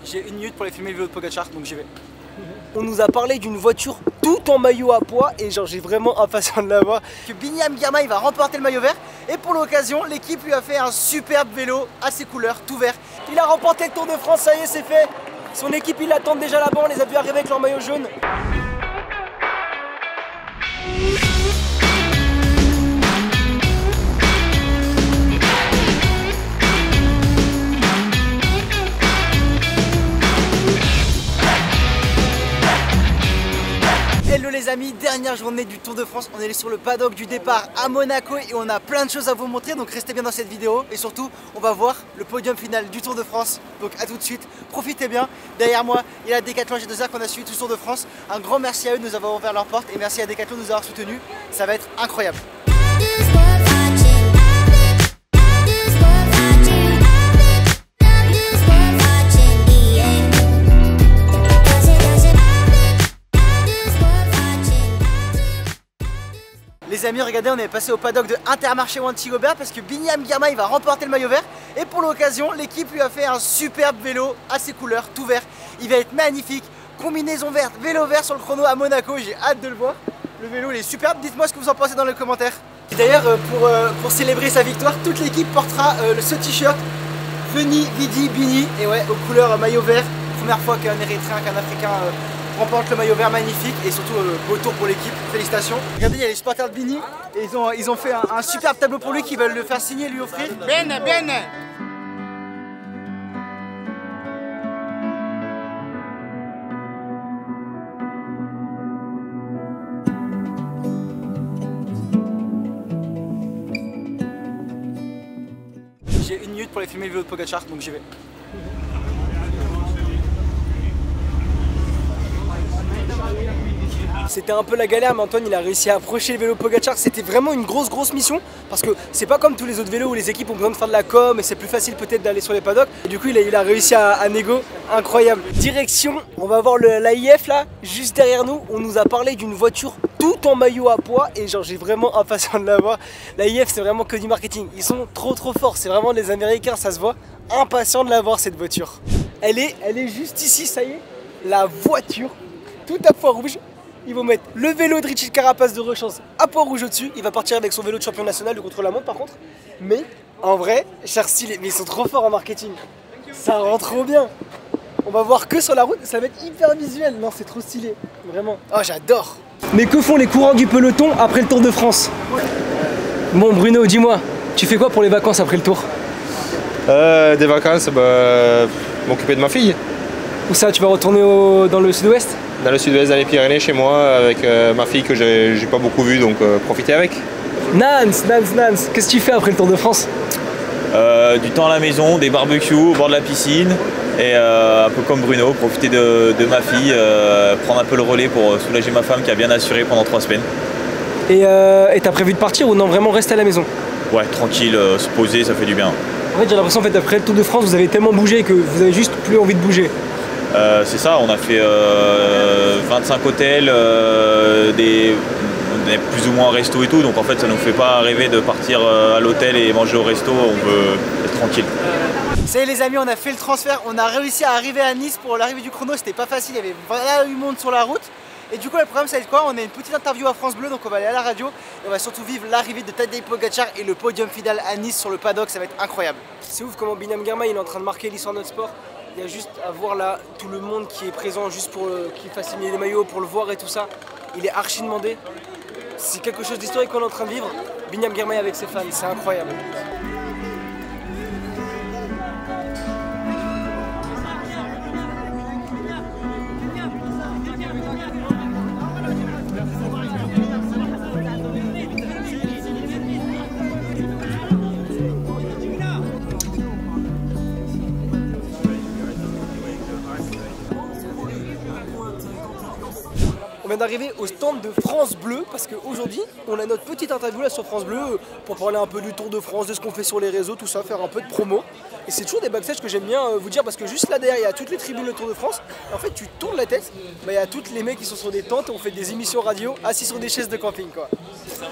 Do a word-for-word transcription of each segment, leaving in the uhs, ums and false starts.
J'ai une minute pour aller filmer le vélo de Pogacar, donc j'y vais. On nous a parlé d'une voiture tout en maillot à pois et genre j'ai vraiment impatient de la voir. Que Binyam Girmay va remporter le maillot vert et pour l'occasion l'équipe lui a fait un superbe vélo à ses couleurs, tout vert. Il a remporté le Tour de France, ça y est c'est fait. Son équipe il l'attend déjà là-bas, on les a vus arriver avec leur maillot jaune. Hello les amis, dernière journée du Tour de France, on est sur le paddock du départ à Monaco et on a plein de choses à vous montrer, donc restez bien dans cette vidéo et surtout on va voir le podium final du Tour de France, donc à tout de suite, profitez bien. Derrière moi il y a Decathlon G deux R qu'on a suivi tout le Tour de France, un grand merci à eux de nous avoir ouvert leurs portes et merci à Decathlon de nous avoir soutenus, ça va être incroyable. Les amis, regardez, on est passé au paddock de Intermarché Wanty-Gobert parce que Binyam Girmay va remporter le maillot vert et pour l'occasion, l'équipe lui a fait un superbe vélo à ses couleurs, tout vert. Il va être magnifique, combinaison verte, vélo vert sur le chrono à Monaco, j'ai hâte de le voir. Le vélo il est superbe, dites-moi ce que vous en pensez dans les commentaires. D'ailleurs, pour, pour célébrer sa victoire, toute l'équipe portera euh, ce t-shirt Veni Vidi Bini et ouais, aux couleurs euh, maillot vert. Première fois qu'un Érythréen, qu'un Africain euh, remporte le maillot vert, magnifique et surtout euh, beau tour pour l'équipe, félicitations. Regardez, il y a les supporters de Bini et ils ont, ils ont fait un, un superbe tableau pour lui qu'ils veulent le faire signer, lui offrir. Bene, bene. J'ai une minute pour aller filmer le vélo de Pogacar, donc j'y vais. C'était un peu la galère, mais Antoine il a réussi à approcher le vélo Pogacar. C'était vraiment une grosse grosse mission parce que c'est pas comme tous les autres vélos où les équipes ont besoin de faire de la com et c'est plus facile peut-être d'aller sur les paddocks. Et du coup il a, il a réussi à, à négo, incroyable. Direction, on va voir l'A I F là, juste derrière nous. On nous a parlé d'une voiture tout en maillot à pois et genre j'ai vraiment impatient de la voir. L'A I F c'est vraiment que du marketing, ils sont trop trop forts, c'est vraiment les Américains, ça se voit. Impatient de la voir cette voiture. Elle est, elle est juste ici, ça y est, la voiture tout à pois rouge. Ils vont mettre le vélo de Richie Carapaz de Rechance à poids rouge au-dessus. Il va partir avec son vélo de champion national de contre-la-montre par contre. Mais en vrai, cher style, mais ils sont trop forts en marketing. Ça rend trop bien. On va voir que sur la route, ça va être hyper visuel. Non, c'est trop stylé, vraiment. Oh, j'adore. Mais que font les courants du peloton après le Tour de France? Bon, Bruno, dis-moi, tu fais quoi pour les vacances après le Tour? Euh, des vacances, bah, m'occuper de ma fille. Où ça, tu vas retourner au, dans le sud-ouest? Dans le sud-ouest, dans les Pyrénées, chez moi, avec euh, ma fille que j'ai pas beaucoup vue, donc euh, profiter avec. Nance, Nance, Nance, qu'est-ce que tu fais après le Tour de France? euh, Du temps à la maison, des barbecues au bord de la piscine, et euh, un peu comme Bruno, profiter de, de ma fille, euh, prendre un peu le relais pour soulager ma femme qui a bien assuré pendant trois semaines. Et euh, t'as prévu de partir ou non, vraiment rester à la maison? Ouais, tranquille, euh, se poser, ça fait du bien. En fait, j'ai l'impression en fait, après le Tour de France, vous avez tellement bougé que vous avez juste plus envie de bouger. Euh, c'est ça, on a fait euh, vingt-cinq hôtels, euh, des, on est plus ou moins en resto et tout, donc en fait ça nous fait pas rêver de partir à l'hôtel et manger au resto, on veut être tranquille. Ça y est les amis, on a fait le transfert, on a réussi à arriver à Nice pour l'arrivée du chrono, c'était pas facile, il y avait vraiment du monde sur la route. Et du coup le programme ça va être quoi? On a une petite interview à France Bleu, donc on va aller à la radio et on va surtout vivre l'arrivée de Tadej Pogacar et le podium final à Nice sur le paddock, ça va être incroyable. C'est ouf comment Binyam Girmay il est en train de marquer l'histoire de notre sport. Il y a juste à voir là tout le monde qui est présent juste pour euh, qu'il fasse signer des maillots, pour le voir et tout ça. Il est archi demandé. C'est quelque chose d'historique qu'on est en train de vivre. Binyam Girmay avec ses fans, c'est incroyable. On vient d'arriver au stand de France Bleu parce qu'aujourd'hui on a notre petite interview là sur France Bleu pour parler un peu du Tour de France, de ce qu'on fait sur les réseaux, tout ça, faire un peu de promo. Et c'est toujours des backstage que j'aime bien vous dire parce que juste là derrière il y a toutes les tribunes le Tour de France. Et en fait tu tournes la tête, bah, il y a tous les mecs qui sont sur des tentes et on fait des émissions radio assis sur des chaises de camping quoi. Ça va ?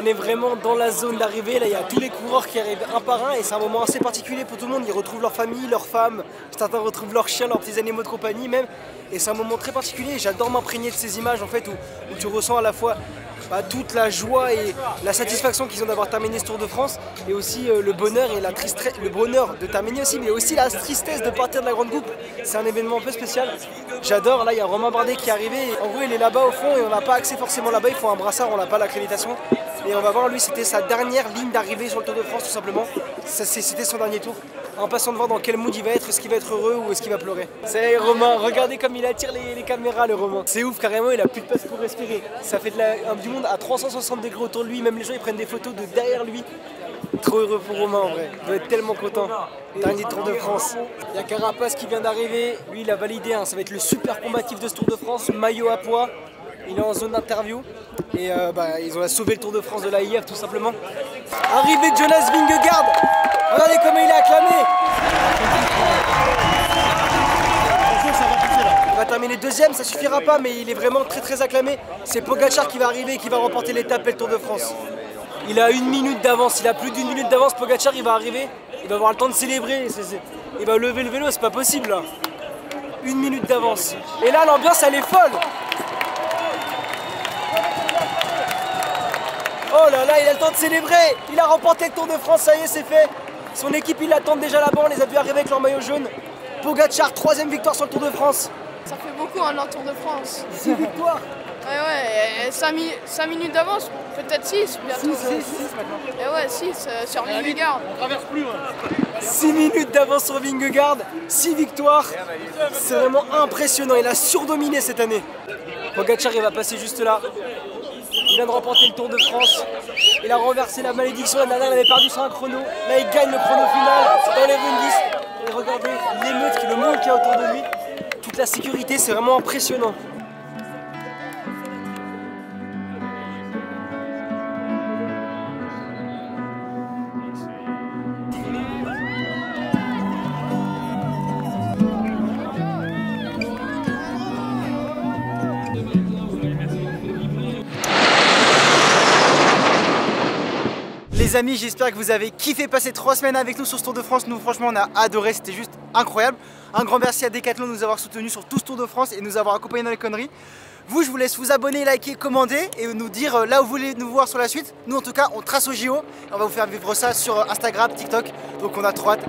On est vraiment dans la zone d'arrivée, là il y a tous les coureurs qui arrivent un par un et c'est un moment assez particulier pour tout le monde. Ils retrouvent leur famille, leurs femmes, certains retrouvent leurs chiens, leurs petits animaux de compagnie même. Et c'est un moment très particulier, j'adore m'imprégner de ces images en fait où, où tu ressens à la fois bah, toute la joie et la satisfaction qu'ils ont d'avoir terminé ce Tour de France et aussi euh, le bonheur et la tristesse, le bonheur de terminer aussi, mais aussi la tristesse de partir de la grande coupe. C'est un événement un peu spécial. J'adore, là il y a Romain Bardet qui est arrivé, en gros il est là-bas au fond et on n'a pas accès forcément là-bas, il faut un brassard, on n'a pas l'accréditation. Et on va voir, lui c'était sa dernière ligne d'arrivée sur le Tour de France tout simplement. C'était son dernier tour. En passant de voir dans quel mood il va être, est-ce qu'il va être heureux ou est-ce qu'il va pleurer. C'est Romain, regardez comme il attire les, les caméras le Romain. C'est ouf carrément, il a plus de place pour respirer. Ça fait de la, un, du monde à trois cent soixante degrés autour de lui, même les gens ils prennent des photos de derrière lui. Trop heureux pour Romain en vrai, il doit être tellement content. Dernier Tour de France. Il y a Carapace qui vient d'arriver, lui il a validé, hein. Ça va être le super combatif de ce Tour de France, maillot à poids. Il est en zone d'interview et euh, bah, ils ont sauvé le Tour de France de l'A I F tout simplement. Arrivée de Jonas Vingegaard. Regardez comment il est acclamé. Il va terminer deuxième, ça suffira pas mais il est vraiment très très acclamé. C'est Pogacar qui va arriver et qui va remporter l'étape et le Tour de France. Il a une minute d'avance, il a plus d'une minute d'avance. Pogacar il va arriver, il va avoir le temps de célébrer. C est, c est... Il va lever le vélo, c'est pas possible là. Une minute d'avance. Et là l'ambiance elle est folle. Oh là là, il a le temps de célébrer. Il a remporté le Tour de France, ça y est, c'est fait. Son équipe, ils l'attendent déjà là-bas, on les a vus arriver avec leur maillot jaune. Pogacar, troisième victoire sur le Tour de France. Ça fait beaucoup hein, dans le Tour de France. six victoires. Ouais, ouais, cinq minutes d'avance, peut-être six bientôt. six maintenant. Et ouais, six euh, sur Vingegaard. On traverse plus. six minutes d'avance sur Vingegaard, six victoires. C'est vraiment impressionnant, il a surdominé cette année. Pogacar, il va passer juste là. Il vient de remporter le Tour de France. Il a renversé la malédiction. La dernière, il avait perdu sur un chrono. Là, il gagne le chrono final dans les ruines. Et regardez l'émeute, le monde qui est autour de lui. Toute la sécurité, c'est vraiment impressionnant. Les amis, j'espère que vous avez kiffé passer trois semaines avec nous sur ce Tour de France. Nous, franchement, on a adoré, c'était juste incroyable. Un grand merci à Decathlon de nous avoir soutenus sur tout ce Tour de France et de nous avoir accompagnés dans les conneries. Vous, je vous laisse vous abonner, liker, commander et nous dire là où vous voulez nous voir sur la suite. Nous, en tout cas, on trace au J O. On va vous faire vivre ça sur Instagram, TikTok. Donc, on a trop hâte.